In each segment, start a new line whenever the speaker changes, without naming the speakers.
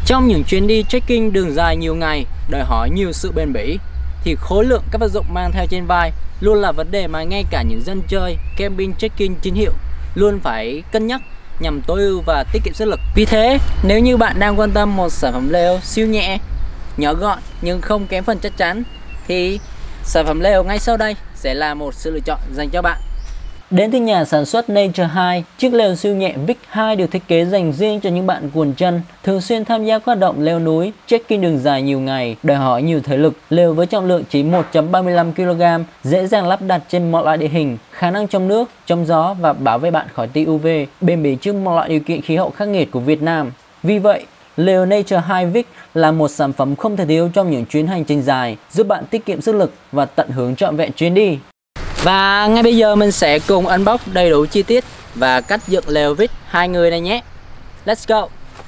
Trong những chuyến đi trekking đường dài nhiều ngày, đòi hỏi nhiều sự bền bỉ, thì khối lượng các vật dụng mang theo trên vai luôn là vấn đề mà ngay cả những dân chơi camping trekking chính hiệu luôn phải cân nhắc nhằm tối ưu và tiết kiệm sức lực. Vì thế, nếu như bạn đang quan tâm một sản phẩm lều siêu nhẹ, nhỏ gọn nhưng không kém phần chắc chắn, thì sản phẩm lều ngay sau đây sẽ là một sự lựa chọn dành cho bạn. Đến từ nhà sản xuất Nature High, chiếc lều siêu nhẹ Vic 2 được thiết kế dành riêng cho những bạn cuồng chân, thường xuyên tham gia các hoạt động leo núi, trekking đường dài nhiều ngày, đòi hỏi nhiều thể lực. Lều với trọng lượng chỉ 1.35 kg, dễ dàng lắp đặt trên mọi loại địa hình, khả năng chống nước, chống gió và bảo vệ bạn khỏi tia UV, bền bỉ trước mọi loại điều kiện khí hậu khắc nghiệt của Việt Nam. Vì vậy, lều Nature High Vic là một sản phẩm không thể thiếu trong những chuyến hành trình dài, giúp bạn tiết kiệm sức lực và tận hưởng trọn vẹn chuyến đi. Và ngay bây giờ mình sẽ cùng unbox đầy đủ chi tiết và cách dựng lều Vic 2 người này nhé. Let's go!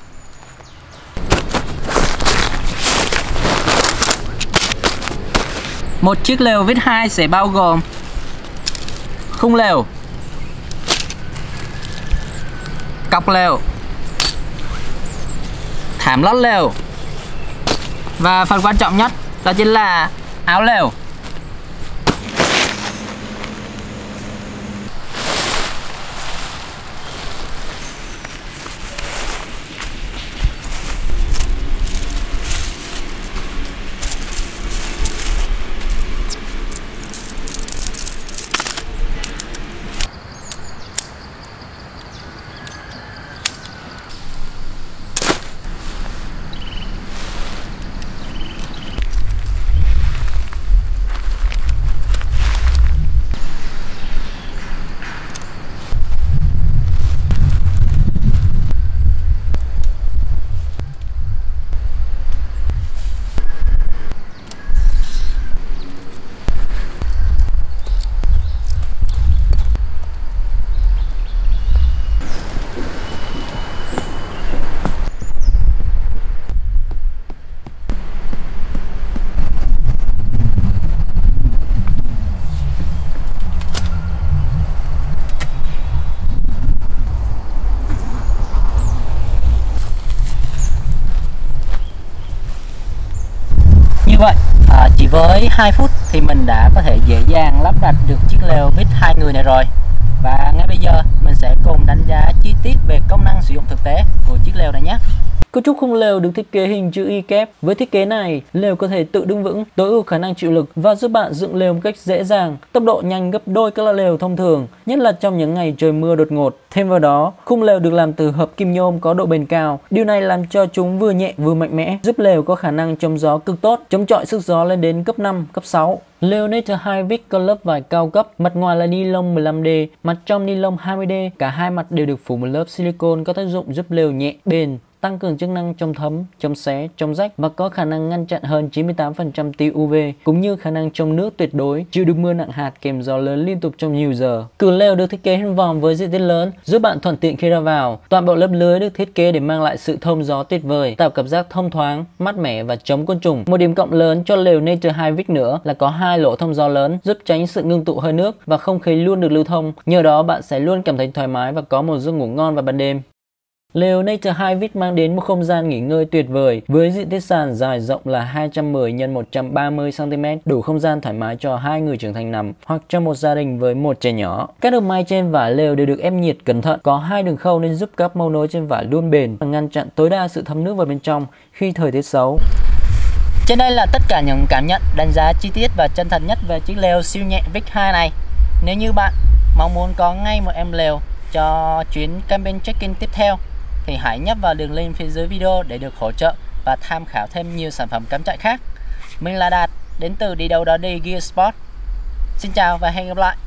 Một chiếc lều Vic 2 sẽ bao gồm khung lều, cọc lều, thảm lót lều và phần quan trọng nhất đó chính là áo lều. Vậy, chỉ với 2 phút thì mình đã có thể dễ dàng lắp đặt được chiếc lều Vic 2 người này rồi. Và ngay bây giờ mình sẽ cùng đánh giá chi tiết về công năng sử dụng thực tế của chiếc lều này nhé. Cấu trúc khung lều được thiết kế hình chữ Y kép. Với thiết kế này, lều có thể tự đứng vững, tối ưu khả năng chịu lực và giúp bạn dựng lều một cách dễ dàng, tốc độ nhanh gấp đôi các loại lều thông thường, nhất là trong những ngày trời mưa đột ngột. Thêm vào đó, khung lều được làm từ hợp kim nhôm có độ bền cao. Điều này làm cho chúng vừa nhẹ vừa mạnh mẽ, giúp lều có khả năng chống gió cực tốt, chống chọi sức gió lên đến cấp 5, cấp 6. Lều Nature High Vic có lớp vải cao cấp, mặt ngoài là ni lông 15D, mặt trong ni lông 20D. Cả hai mặt đều được phủ một lớp silicone có tác dụng giúp lều nhẹ, bền, tăng cường chức năng chống thấm, chống xé, chống rách và có khả năng ngăn chặn hơn 98% tia UV, cũng như khả năng chống nước tuyệt đối, chịu được mưa nặng hạt kèm gió lớn liên tục trong nhiều giờ. Cửa lều được thiết kế hình vòm với diện tích lớn, giúp bạn thuận tiện khi ra vào. Toàn bộ lớp lưới được thiết kế để mang lại sự thông gió tuyệt vời, tạo cảm giác thông thoáng, mát mẻ và chống côn trùng. Một điểm cộng lớn cho lều Nature High Vic nữa là có 2 lỗ thông gió lớn, giúp tránh sự ngưng tụ hơi nước và không khí luôn được lưu thông. Nhờ đó bạn sẽ luôn cảm thấy thoải mái và có một giấc ngủ ngon vào ban đêm. Lều Nature High Vic mang đến một không gian nghỉ ngơi tuyệt vời với diện tích sàn dài rộng là 210 x 130 cm, đủ không gian thoải mái cho 2 người trưởng thành nằm hoặc cho một gia đình với một trẻ nhỏ. Các đường may trên vải lều đều được ép nhiệt cẩn thận, có 2 đường khâu nên giúp các mâu nối trên vải luôn bền và ngăn chặn tối đa sự thấm nước vào bên trong khi thời tiết xấu. Trên đây là tất cả những cảm nhận, đánh giá chi tiết và chân thật nhất về chiếc lều siêu nhẹ Vic 2 này. Nếu như bạn mong muốn có ngay một em lều cho chuyến camping trekking tiếp theo thì hãy nhấp vào đường link phía dưới video để được hỗ trợ và tham khảo thêm nhiều sản phẩm cắm trại khác. Mình là Đạt, đến từ Đi Đâu Đó Đi Gear Sport. Xin chào và hẹn gặp lại.